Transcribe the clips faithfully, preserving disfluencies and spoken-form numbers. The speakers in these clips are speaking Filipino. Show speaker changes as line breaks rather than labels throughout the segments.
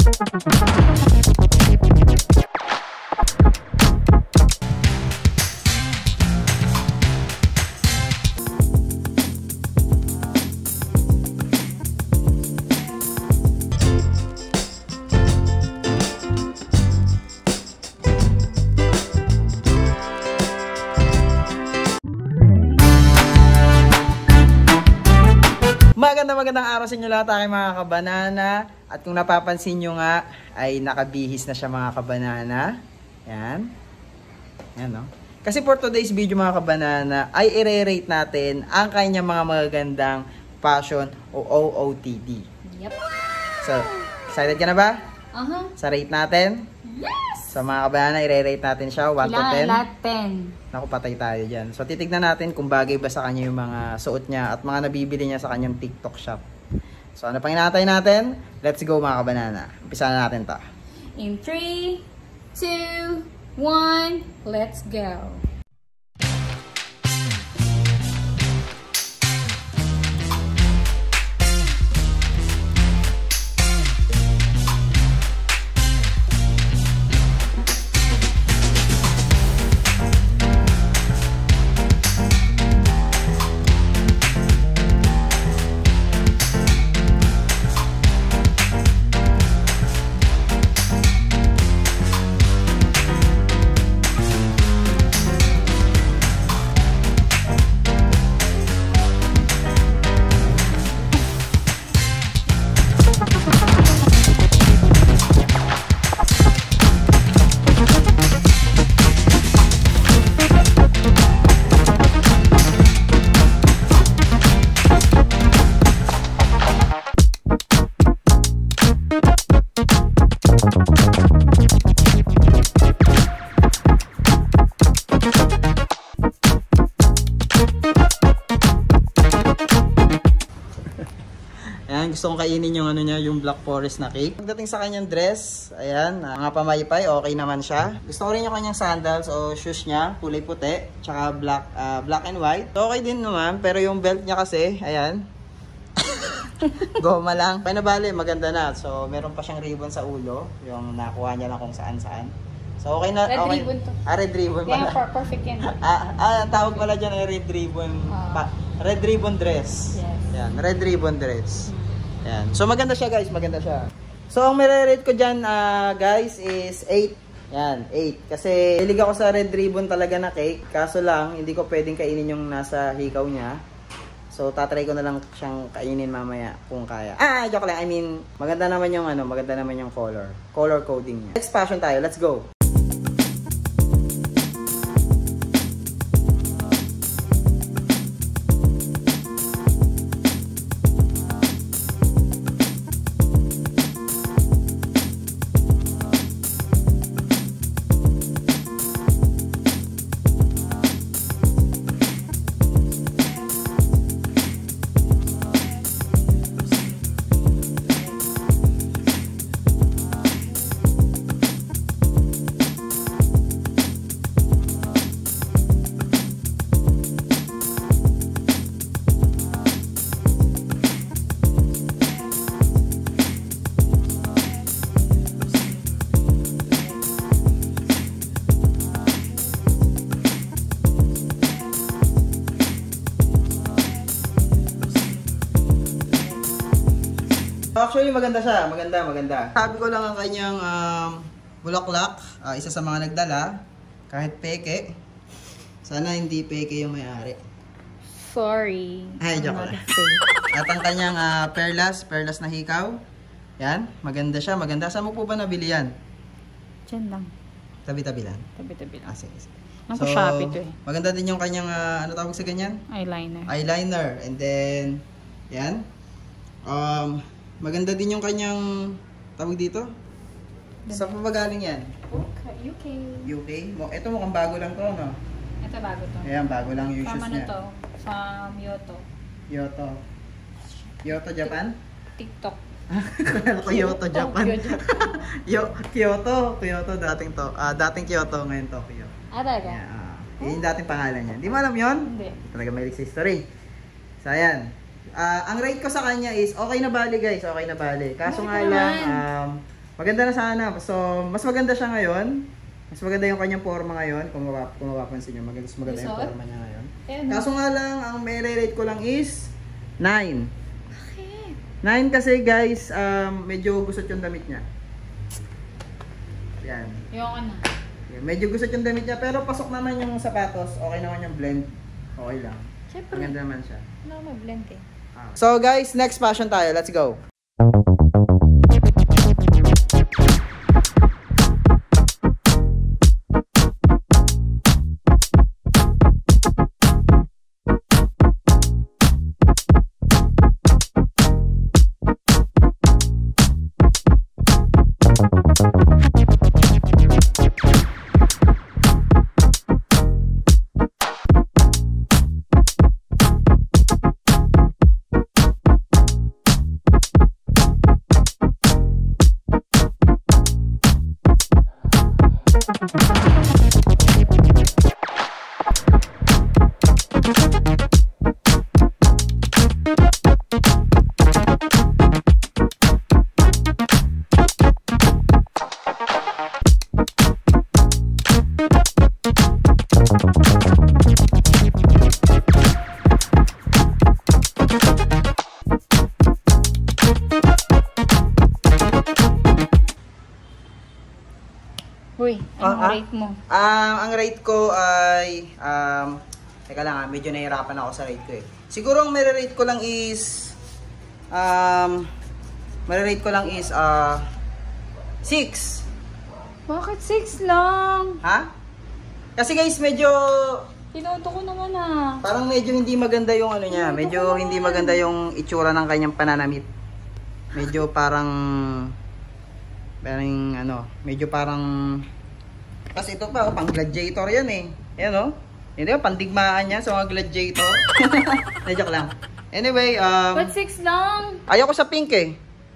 Magandang magandang araw sa inyo lahat aking mga kabanana. At kung napapansin nyo nga ay nakabihis na siya mga kabanana. Yan. Yan no. Kasi for today's video mga kabanana ay i-rate natin ang kanyang mga magagandang fashion o O O T D.
Yep.
So, excited ka na ba?
Uh-huh.
Sa rate natin?
Yes!
Sa mga kabanana i-rate natin siya one to ten.
Lahat ten.
Naku, patay tayo dyan. So, titignan natin kung bagay ba sa kanya yung mga suot niya at mga nabibili niya sa kanyang TikTok shop. So, ano pang inaantay natin? Let's go mga kabanana. Umpisa na natin ta.
In three, two, one, let's go.
Ayan, gusto kong kainin yung ano niya, yung Black Forest na cake. Pagdating sa kanyang dress, ayan, uh, mga pamaypay, okay naman siya. Gusto ko rin yung kanyang sandals o shoes niya, kulay puti, tsaka black, uh, black and white. So, okay din naman, pero yung belt niya kasi, ayan, goma lang. Kaya nabali, maganda na. So, meron pa siyang ribbon sa ulo, yung nakuha niya lang kung saan-saan. So, okay na.
Red
okay.
ribbon to.
Ah, red ribbon pala.
Yeah, perfect yan.
ah, ah, tawag pala dyan ay red ribbon. Uh, pa, red ribbon dress.
Yes.
Yan, red ribbon dress. Yan. So, maganda siya guys, maganda siya. So, ang mere-rate ko dyan uh, guys is eight. Yan, eight. Kasi, hilig ako sa red ribbon talaga na cake. Kaso lang, hindi ko pwedeng kainin yung nasa hikaw niya. So, tatry ko na lang siyang kainin mamaya kung kaya. Ah, joke lang. I mean, maganda naman yung ano, maganda naman yung color. Color coding niya. Next fashion tayo. Let's go. Actually, maganda siya. Maganda, maganda. Sabi ko lang ang kanyang um, bulaklak. Uh, isa sa mga nagdala. Kahit peke. Sana hindi peke yung may-ari.
Sorry.
Ay, joke lang. At ang kanyang uh, perlas. Perlas na hikaw. Yan. Maganda siya. Maganda. Saan mo po ba nabili yan?
Diyan lang.
Tabi-tabi lang?
Tabi-tabi lang.
Ah, sige, sige.
Ang so, Shopee to eh.
Maganda din yung kanyang, uh, ano tawag sa ganyan?
Eyeliner.
Eyeliner. And then, yan. Um... Maganda din yung kanyang tawag dito. Saan pa ba galing yan?
Okay, U K.
U K? Ito mukhang bago lang to, no?
Ito bago to.
Ayan, bago lang yung shoes
niya. From
niya.
ano to? From Yoto.
Yoto. Yoto, Japan?
TikTok.
Kaya ko Kyoto, Japan. Yo, Kyoto. Kyoto, dating to. Ah, dating Kyoto, ngayon Tokyo.
Ah, talaga?
Yeah, uh, yun yung dating pangalan niya. Di mo alam yun?
Hindi.
Talaga may sa history. So, ayan. Uh, ang rate ko sa kanya is okay na bali guys, okay na bali. Kaso nga lang, um, Maganda na sana. So, mas maganda siya ngayon. Mas maganda yung kanyang forma ngayon. Kung, mapap kung mapapansin nyo, maganda, mas maganda yung
Resort?
forma niya ngayon.
Ayan.
Kaso nga lang, ang may rate ko lang is nine.
Bakit?
nine kasi guys, um, medyo gusot yung damit niya. Yan.
Ayoko na.
Yan. Medyo gusot yung damit niya, pero pasok naman yung sapatos. Okay naman yung blend. Okay lang.
Siyempre.
Maganda naman siya.
Wala ko mag-blend eh.
Ah. So guys, next fashion tayo. Let's go.
Uy, anong
Ah, ah?
rate mo?
Um, ang rate ko ay, um, teka lang ah, medyo nahihirapan ako sa rate ko eh. Siguro ang mere-rate ko lang is, um, mere-rate ko lang is, uh, six.
Bakit six lang?
Ha? Kasi guys, medyo,
Tinoto ko naman ah.
parang medyo hindi maganda yung ano niya. Medyo hindi maganda yung itsura ng kanyang pananamit. Medyo parang, parang ano, medyo parang, kasi ito pa, oh, pang gladiator yan eh. Yan oh. Hindi ba, pandigmaan niya sa mga gladiator. Na-joke lang. Anyway, um,
Ba't six lang?
ayaw ko sa pink eh.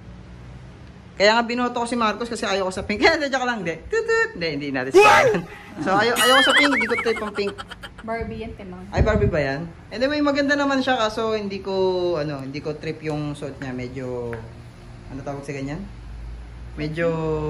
Kaya nga binoto ko si Marcos kasi ayaw ko sa pink. Kaya na-joke lang, hindi. Tutut. Hindi, hindi natin sa So, ayaw, ayaw ko sa pink, hindi ko trip ang pink.
Barbie yan, timang.
Ay, Barbie ba yan? Anyway, maganda naman siya kaso hindi ko, ano, hindi ko trip yung suit niya. Medyo, ano tawag sa ganyan? Medyo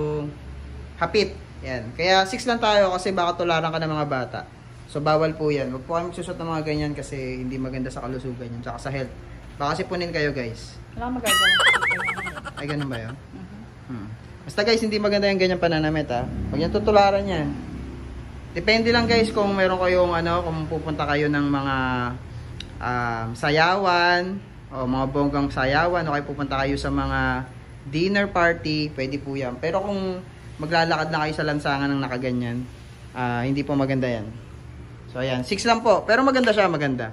hapit. Yan. Kaya six lang tayo kasi baka tularan ka ng mga bata. So, bawal po yan. Huwag po kami susot ng mga ganyan kasi hindi maganda sa kalusugan yan. Tsaka sa health. Baka sipunin kayo, guys.
Wala kang magagawa.
Ay, ganun ba yun?
Mhm.
Hmm. Basta guys, hindi maganda yung ganyan pananamit ha. Huwag yan tutularan yan. Depende lang guys kung meron kayong ano, kung pupunta kayo ng mga um, sayawan o mga bonggang sayawan o kayo pupunta kayo sa mga dinner party, pwede po yan. Pero kung maglalakad na kayo sa lansangan ng nakaganyan, uh, hindi po maganda yan. So ayan, six lang po. Pero maganda siya, maganda.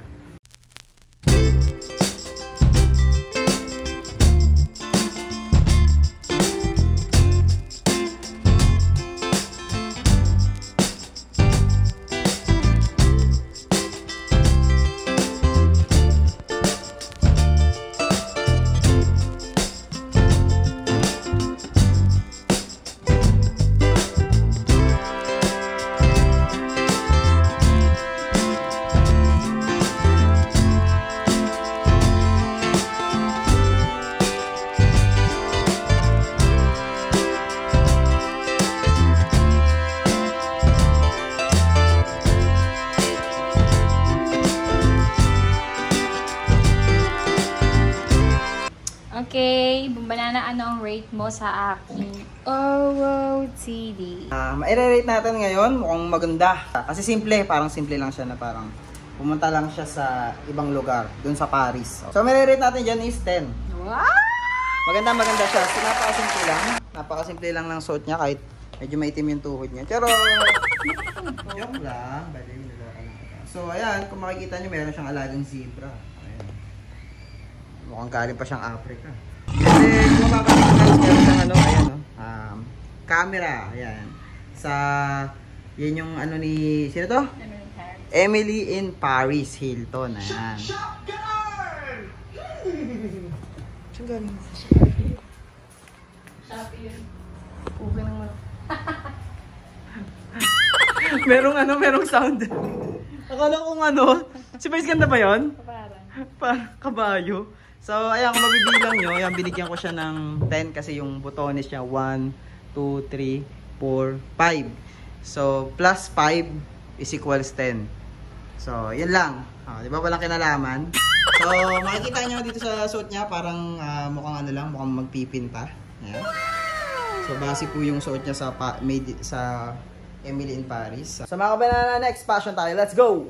Okay, Banana, ano ang rate mo sa aking O O T D?
Uh, ma-rate natin ngayon, mukhang maganda. Kasi simple, parang simple lang siya na parang pumunta lang siya sa ibang lugar, dun sa Paris. So, ma-rate natin dyan is ten.
Wow!
Maganda, maganda siya. So, napakasimple lang. Napakasimple lang ng suot niya kahit medyo maitim yung tuhod niya. Pero, joke lang. Bali, niloko lang. So, ayan, kung makikita niyo, meron siyang alagang zebra. Ayan. Mukhang galing pa siyang Africa. Kasi, kung makakita guys, meron siyang ano, ayan, no? um, camera. Ayan. Sa, yan yung ano ni, sino to? Emily in Paris Hilton. Ayan. Saan galing mo?
Shopee yun. Uwi ng mga.
Merong ano, merong sound. Akala kong ano, si Vice ganda ba yun?
Kaparang.
Pa, kabayo. So, ayan, kung mabibilang nyo, ayan, binigyan ko siya ng ten kasi yung butones niya, one, two, three, four, five. So, plus five is equals ten. So, yun lang. Oh, di ba walang kinalaman? So, makikita nyo dito sa suot niya, parang uh, mukhang ano lang, mukhang magpipinta. Ayan. So, base po yung suot niya sa, pa, made, sa Emily in Paris. So, mga kabanana, next fashion tayo. Let's go!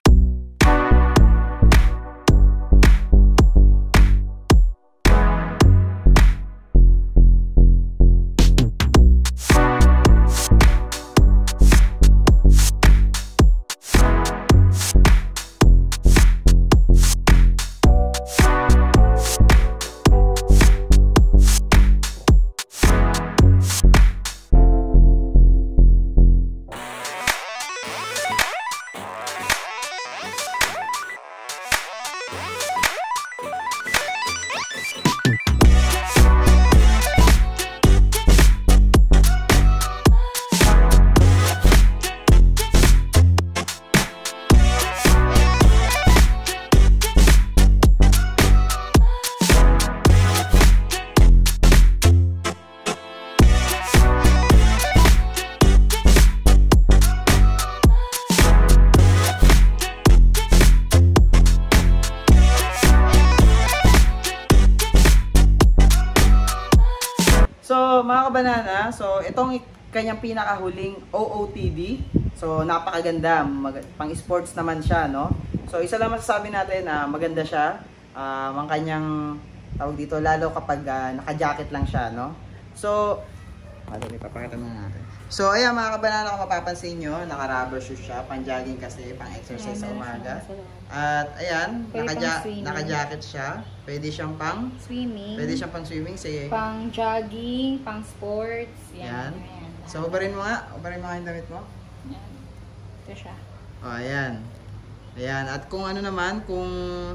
So, mga kabanana, so itong kanyang pinakahuling O O T D. So, napakaganda. Mag pang sports naman siya, no? So, isa lang masasabi natin na uh, maganda siya. Uh, ang kanyang tawag dito, lalo kapag uh, naka-jacket lang siya, no? So, ano, ipapakita muna natin. So, ayan mga kabanana, kung mapapansin nyo, naka-rubber shoes siya, pang-jogging kasi, pang-exercise sa umaga. At ayan, naka-jacket naka siya. Pwede siyang pang
swimming.
Pwede siyang pang swimming, sige.
Pang jogging, pang sports. Yan.
Yan. So, ubarin mo nga. Ubarin mo nga yung damit mo.
Yan. Ito siya.
O, ayan. Ayan. At kung ano naman, kung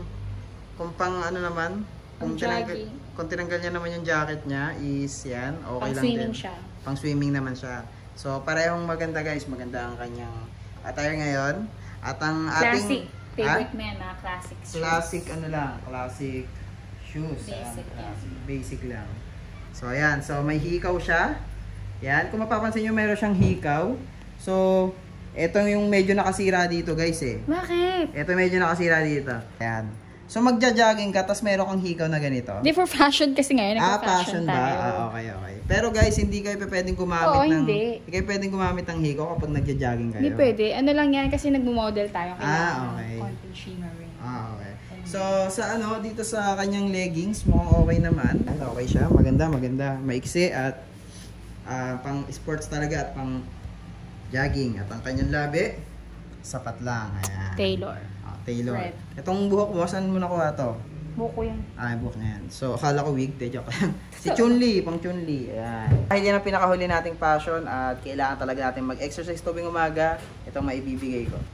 kung pang ano naman, kung tinanggal, kung tinanggal niya naman yung jacket niya, is yan. Okay
pang
lang
swimming
din.
siya.
Pang swimming naman siya. So, parehong maganda guys. Maganda ang kanyang attire ngayon. At ang ating...
Classic. Favorite mo yan, mga classic shoes.
Classic ano lang. Classic shoes.
Basic
ayan,
yan.
Basic lang. So, ayan. So, may hikaw siya. Yan. Kung mapapansin nyo, meron siyang hikaw. So, ito yung medyo nakasira dito guys eh.
Bakit?
Ito medyo nakasira dito. Ayan. So, magja-jogging ka, tapos meron kang hikaw na ganito.
Hindi, for fashion kasi ngayon.
Ah, fashion ba?
tayo.
Ah, okay, okay. Pero guys, hindi kayo pwedeng gumamit
Oo,
ng...
hindi.
Hindi kayo pwedeng gumamit ng hikaw kapag nagja-jogging kayo.
Hindi pwede. Ano lang yan kasi nagmo-model tayo.
Ah, okay.
Konting shimmering.
Ah, okay. So, sa ano, dito sa kanyang leggings, mukhang okay naman. Okay siya. Maganda, maganda. Maiksi at uh, pang sports talaga at pang jogging. At ang kanyang labi, sapat lang. Ayan.
Taylor.
Ah, Taylor.
Red.
Itong buhok mo, saan mo nakuha to?
Buko yan.
Ah, buhok na yan. So, akala ko wig. De, joke lang. Si Chun-Li, pang Chun-Li. Ayan. Dahil yan ang pinakahuli nating passion at kailangan talaga natin mag-exercise tuwing umaga. Itong maibibigay ko.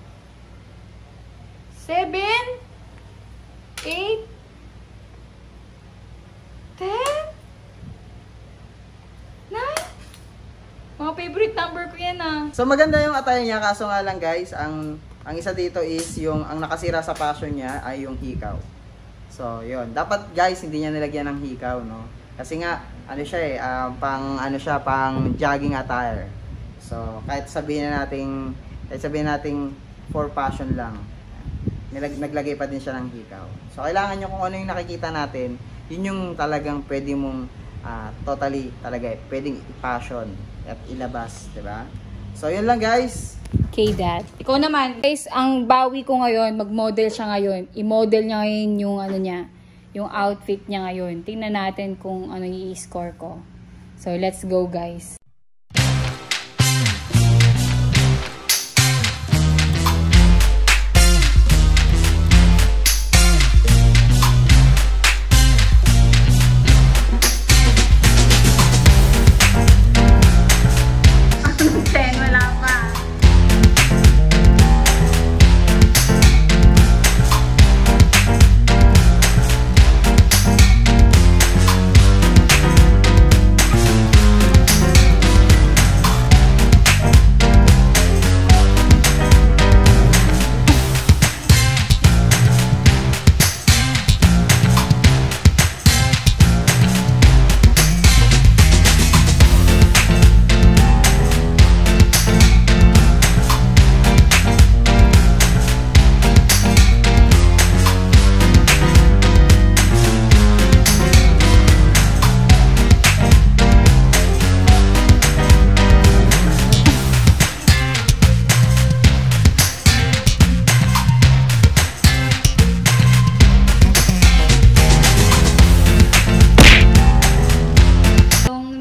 Seven? Eight? Ten? Nine? Mga favorite number ko yan ah.
So maganda yung attire niya, kaso nga lang guys, ang ang isa dito is yung ang nakasira sa passion niya ay yung hikaw. So yun, dapat guys hindi niya nilagyan ng hikaw, no? Kasi nga ano siya eh, uh, pang ano siya, pang jogging attire. So kahit sabihin na nating kahit sabihin nating for passion lang, nilag naglagay pa din siya ng hikaw. So kailangan niyo kung ano yung nakikita natin, yun yung talagang pwede mong uh, totally talaga eh, pwedeng i-passion at ilabas, di ba? So, yun lang guys.
Okay, Dad. Ikaw naman, guys, ang bawi ko ngayon, mag-model siya ngayon. I-model niya ngayon yung ano niya, yung outfit niya ngayon. Tingnan natin kung ano yung i-score ko. So, let's go, guys.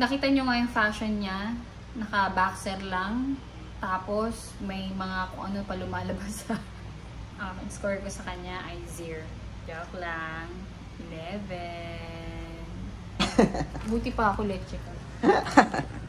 nakita nyo nga yung fashion niya. Naka-boxer lang. Tapos, may mga kung ano pa lumalabas sa... um, ang score ko sa kanya ay zero. Joke lang. eleven. Buti pa ako leche ko.